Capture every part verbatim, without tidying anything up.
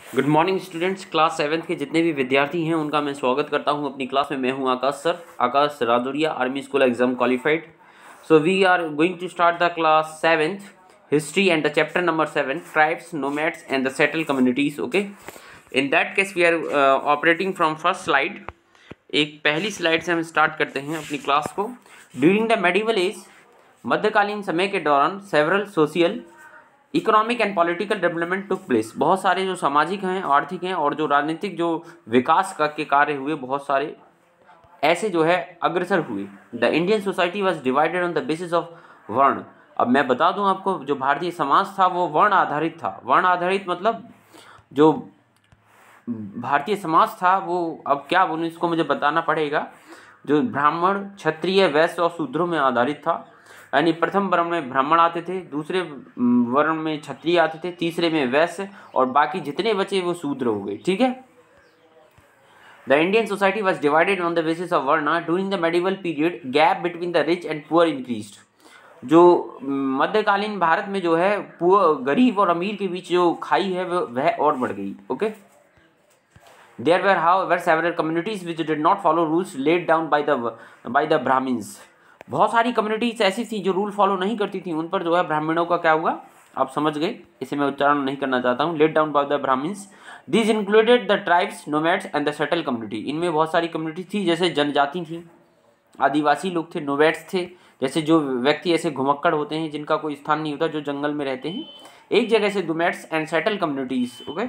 Good morning students. Class seventh के जितने भी विद्यार्थी हैं उनका मैं स्वागत करता हूं अपनी क्लास में। मैं हूं Akash sir, Akash Rajoria, army school exam qualified. So we are going to start the class seventh history and the chapter number seven, tribes, nomads and the settle communities. Okay, in that case we are operating from first slide. एक पहली slide से हम start करते हैं अपनी class को। During the medieval as, मध्यकालीन समय के दौरान several social, economic and political development took place. बहुत सारे जो सामाजिक हैं, आर्थिक हैं और जो राजनीतिक जो विकास का के कार्य हुए, बहुत सारे ऐसे जो है अग्रसर हुए। The Indian society was divided on the basis of varna. अब मैं बता दूं आपको, जो भारतीय समाज था वो वर्ण आधारित था। वर्ण आधारित मतलब जो भारतीय समाज था वो, अब क्या बोलूं इसको मुझे बताना पड़ेगा, जो ब्राह्मण, क्षत्रिय, वैश्य और शूद्रों में आधारित था। यानी प्रथम वर्ण में ब्राह्मण आते थे, दूसरे वर्ण में क्षत्रिय आते थे, तीसरे में वैश्य और बाकी जितने बचे वो शूद्र हो गए। ठीक है। The Indian society was divided on the basis of varna. During the medieval period, gap between the rich and poor increased. जो मध्यकालीन भारत में जो है पुअर, गरीब और अमीर के बीच जो खाई है वह और बढ़ गई। Okay, There were, however, several communities which did not follow rules laid down by the by the Brahmins. बहुत सारी कम्युनिटीज ऐसी थी जो रूल फॉलो नहीं करती थी, उन पर जो है ब्राह्मणों का क्या हुआ आप समझ गए, इसे मैं उच्चारण नहीं करना चाहता हूँ। Laid down by the Brahmans. This included the tribes, nomads and the settle community. इनमें बहुत सारी कम्युनिटी थी, जैसे जनजाति थी, आदिवासी लोग थे, नोमैड्स थे, जैसे जो व्यक्ति ऐसे घुमक्कड़ होते हैं जिनका कोई स्थान नहीं होता, जो जंगल में रहते हैं एक जगह से, nomads and settle communities. Okay,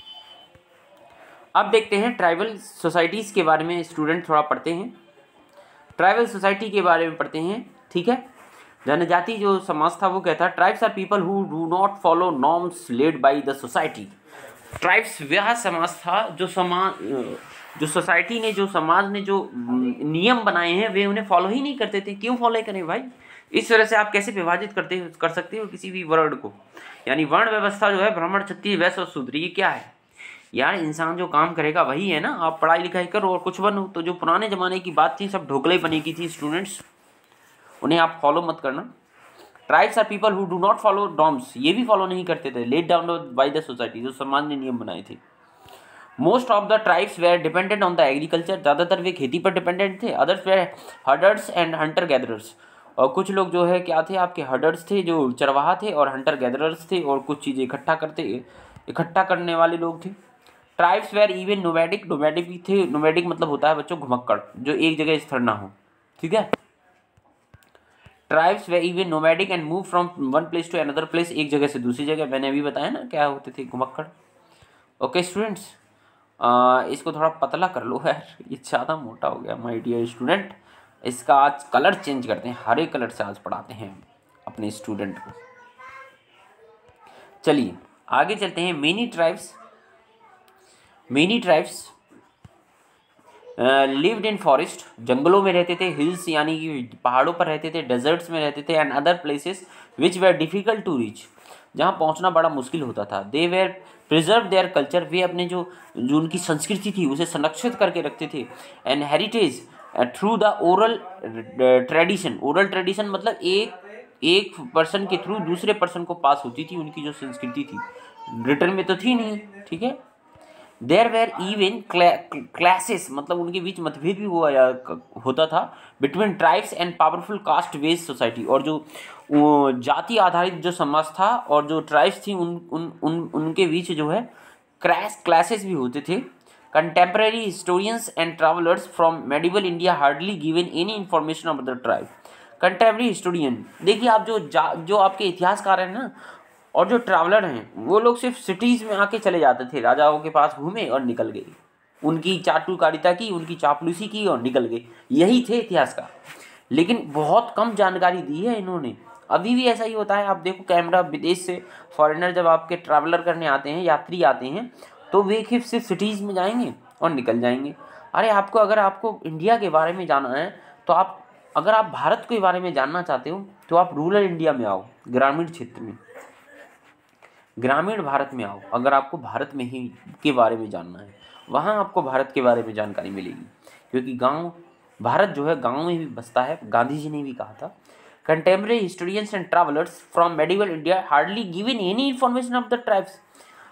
अब देखते हैं ट्राइबल सोसाइटीज़ के बारे में। स्टूडेंट थोड़ा पढ़ते हैं, ट्राइबल सोसाइटी के बारे में पढ़ते हैं। ठीक है। जनजाति जो समाज था वो कहता है, tribes are people who do not follow norms laid by the society. Tribes वह समाज था जो समाज जो सोसाइटी ने, जो समाज ने जो नियम बनाए हैं वे उन्हें फॉलो ही नहीं करते थे। क्यों फॉलो करें भाई? इस तरह से आप कैसे विभाजित करते कर सकते हो किसी भी वर्ण को? यानी वर्ण व्यवस्था जो है, ब्राह्मण, क्षत्रिय, वैश्य और शूद्र, ये क्या है यार? इंसान जो काम करेगा वही है ना। आप पढ़ाई लिखाई करो और कुछ बनो। तो जो पुराने ज़माने की बात थी सब ढोकले बनी की थी स्टूडेंट्स, उन्हें आप फॉलो मत करना। Tribes are people who do not follow norms, ये भी फॉलो नहीं करते थे, laid down by the society, जो समाज ने नियम बनाए थे। Most of the tribes were dependent on the agriculture, ज़्यादातर वे खेती पर डिपेंडेंट थे। Others were herders and hunter gatherers, और कुछ लोग जो है क्या थे आपके, हर्डर्स थे जो चरवाहा थे, और हंटर गैदरर्स थे और कुछ चीज़ें इकट्ठा करते इकट्ठा करने वाले लोग थे। Tribes were even nomadic, nomadic भी थे। नोमैडिक मतलब होता है बच्चों घुमक्कड़, जो एक जगह स्थिर ना हो। ठीक है। Tribes were even nomadic and move from one place to another place, एक जगह से दूसरी जगह। मैंने अभी बताया ना क्या होते थे, घुमक्कड़। ओके स्टूडेंट्स, इसको थोड़ा पतला कर लो यार, ये ज़्यादा मोटा हो गया माय डियर स्टूडेंट। इसका आज कलर चेंज करते हैं, हरे कलर से आज पढ़ाते हैं अपने स्टूडेंट को। चलिए आगे चलते हैं। Many tribes many tribes lived in forest, जंगलों में रहते थे। हिल्स यानी कि पहाड़ों पर रहते थे। डेजर्ट्स में रहते थे। And other places which were difficult to reach, जहाँ पहुँचना बड़ा मुश्किल होता था। They were preserve their culture, वे अपने जो जो उनकी संस्कृति थी उसे संरक्षित करके रखते थे। And heritage through the oral tradition. Oral tradition मतलब एक एक पर्सन के थ्रू दूसरे पर्सन को पास होती थी उनकी जो संस्कृति थी, रिटर्न में तो थी नहीं। ठीक है। देयर वेर इवन क्लासेस, मतलब उनके बीच मतभेद भी हुआ या होता था, between tribes and powerful caste based society. और जो जाति आधारित जो समाज था और जो ट्राइब्स थी उन उन उन उनके बीच जो है क्रैश क्लासेस भी होते थे। Contemporary historians and travellers from medieval India hardly given any information of the tribe. Contemporary historian, देखिए आप जो जो आपके इतिहासकार हैं ना, और जो ट्रैवलर हैं वो लोग सिर्फ सिटीज़ में आके चले जाते थे, राजाओं के पास घूमे और निकल गए, उनकी चाटुकारिता की, उनकी चापलूसी की और निकल गए, यही थे इतिहासकार। लेकिन बहुत कम जानकारी दी है इन्होंने। अभी भी ऐसा ही होता है। आप देखो कैमरा, विदेश से फॉरेनर जब आपके ट्रैवलर करने आते हैं, यात्री आते हैं, तो वे सिर्फ सिर्फ सिटीज़ में जाएंगे और निकल जाएंगे। अरे आपको, अगर आपको इंडिया के बारे में जानना है तो आप, अगर आप भारत के बारे में जानना चाहते हो तो आप रूरल इंडिया में आओ, ग्रामीण क्षेत्र में, ग्रामीण भारत में आओ। अगर आपको भारत में ही के बारे में जानना है, वहाँ आपको भारत के बारे में जानकारी मिलेगी, क्योंकि गांव, भारत जो है गांव में भी बसता है। गांधी जी ने भी कहा था, contemporary historians and travellers from medieval India hardly given any information of the tribes.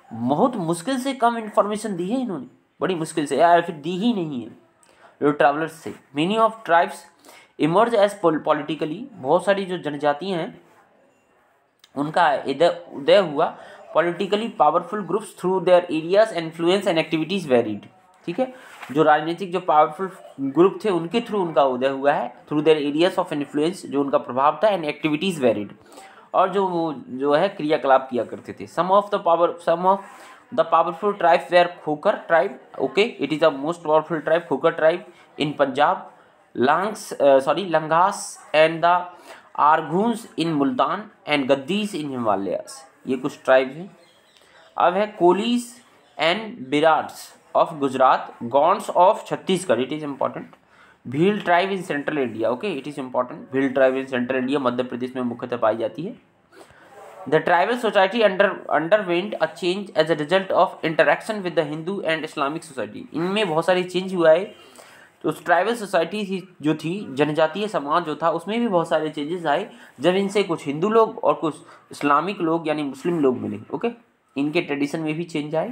बहुत मुश्किल से कम इन्फॉर्मेशन दी है इन्होंने, बड़ी मुश्किल से, या फिर दी ही नहीं है जो ट्रैवलर्स से। Many of tribes emerge as politically, बहुत सारी जो जनजातियाँ हैं उनका इधर उदय हुआ politically powerful groups through their areas influence and activities varied. ठीक है, जो राजनीतिक जो पावरफुल ग्रुप थे उनके थ्रू उनका उदय हुआ है, through their areas of influence, जो उनका प्रभाव था, एंड एक्टिविटीज़ वेरिड, और जो वो जो है क्रियाकलाप किया करते थे। Some of the power some of the powerful tribes were Khokhar tribe, okay, it is the most powerful tribe, Khokhar tribe in Punjab, Langahs sorry Langahs and the Arghuns in Multan and Gaddis in Himalayas, ये कुछ ट्राइब हैं। अब है Kolis and Berads of Gujarat, Gonds of Chhattisgarh, it is important, Bhil tribe in central India, okay, it is important, Bhil tribe in central India मध्य प्रदेश में मुख्यतः पाई जाती है। The tribal society under underwent a change as a result of interaction with the Hindu and Islamic society, इनमें बहुत सारी change हुआ है। तो उस ट्राइबल सोसाइटी थी जो थी, जनजातीय समाज जो था, उसमें भी बहुत सारे चेंजेस आए जब इनसे कुछ हिंदू लोग और कुछ इस्लामिक लोग यानी मुस्लिम लोग मिले, ओके, इनके ट्रेडिशन में भी चेंज आए।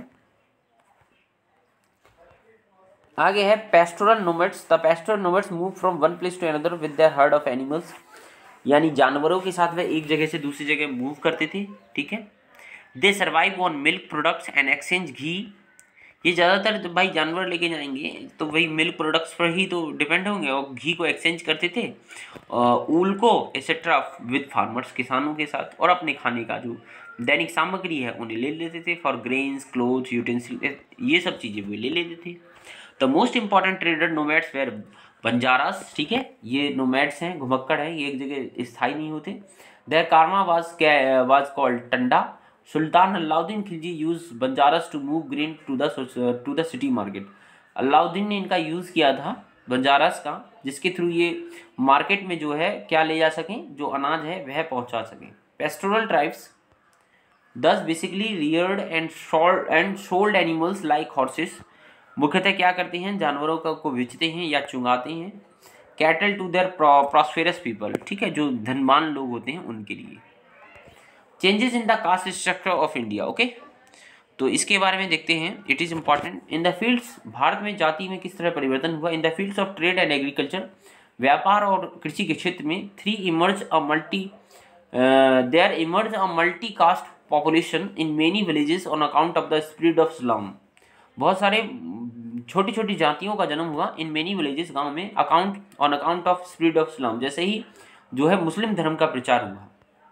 आगे है pastoral nomads, the pastoral nomads move from one place to another with their herd of animals, यानी जानवरों के साथ वह एक जगह से दूसरी जगह मूव करते थे। ठीक है, they survive on milk products and exchange ghee, ये ज़्यादातर तो भाई जानवर लेके जाएंगे तो वही मिल्क प्रोडक्ट्स पर ही तो डिपेंड होंगे, और घी को एक्सचेंज करते थे, ऊल को एक्सेट्रा विद फार्मर्स, किसानों के साथ, और अपने खाने का जो दैनिक सामग्री है उन्हें ले लेते थे, फॉर ग्रेन्स, क्लोथ्स, यूटेंसिल, ये सब चीज़ें वे ले लेते थे। The most important trader nomads were Banjaras, ठीक है, ये नोमैड्स हैं, घुमक्कड़ है, ये एक जगह स्थायी नहीं होते। Their caravan was was called tanda, sultan Alauddin Khilji use Banjaras to move grain to the to the city market, Alauddin ने इनका यूज़ किया था बंजारास का, जिसके थ्रू ये मार्केट में जो है क्या ले जा सकें, जो अनाज है वह पहुंचा सकें। पेस्टोरल ट्राइब्स दस basically reared and sold and sold animals like horses, मुख्यतः क्या करते हैं, जानवरों का को बेचते हैं या चुंगाते हैं। Cattle to their prosperous people, ठीक है, जो धनवान लोग होते हैं उनके लिए। Changes in the caste structure of India, okay, तो इसके बारे में देखते हैं, it is important. In the fields, भारत में जाति में किस तरह परिवर्तन हुआ। In the fields of trade and agriculture, व्यापार और कृषि के क्षेत्र में, there emerge a multi there emerge a multi caste population in many villages on account of the spread of Islam, बहुत सारे छोटी छोटी जातियों का जन्म हुआ इन मेनी विलेजेस, गांव में, account on account of spread of Islam, जैसे ही जो है मुस्लिम धर्म का प्रचार हुआ।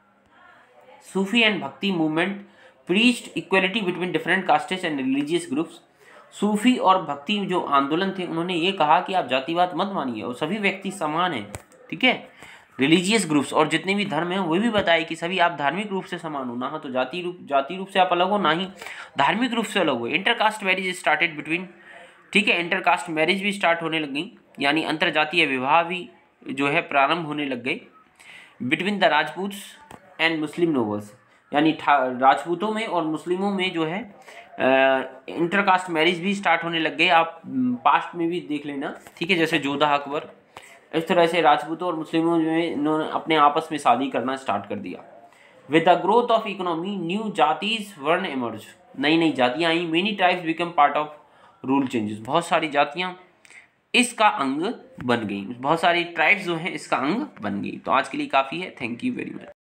Sufi and bhakti movement preached equality between different castes and religious groups, सूफी और भक्ति जो आंदोलन थे उन्होंने ये कहा कि आप जातिवाद मत मानिए और सभी व्यक्ति समान हैं, ठीक है। रिलीजियस ग्रुप्स और जितने भी धर्म हैं वो भी बताए कि सभी आप धार्मिक रूप से समान हो, ना तो जाति रूप जाति रूप से आप अलग हो, ना ही धार्मिक रूप से अलग हो। इंटरकास्ट मैरिज स्टार्टेड बिटवीन, ठीक है, इंटरकास्ट मैरिज भी स्टार्ट होने लग गई, यानी अंतर जातीय विवाह भी जो है प्रारंभ होने लग गए। Between the Rajputs and Muslim nobles, यानी राजपूतों में और मुस्लिमों में जो है इंटरकास्ट मैरिज भी स्टार्ट होने लग गए। आप पास्ट में भी देख लेना, ठीक है, जैसे जोधा अकबर, इस तरह से राजपूतों और मुस्लिमों में इन्होंने अपने आपस में शादी करना स्टार्ट कर दिया। With the growth of economy new jatis varna emerge, नई नई जातियाँ आई। Many tribes become part of rule changes, बहुत सारी जातियाँ इसका अंग बन गई, बहुत सारी ट्राइब्स जो हैं इसका अंग बन गई। तो आज के लिए काफ़ी है, थैंक यू वेरी मच।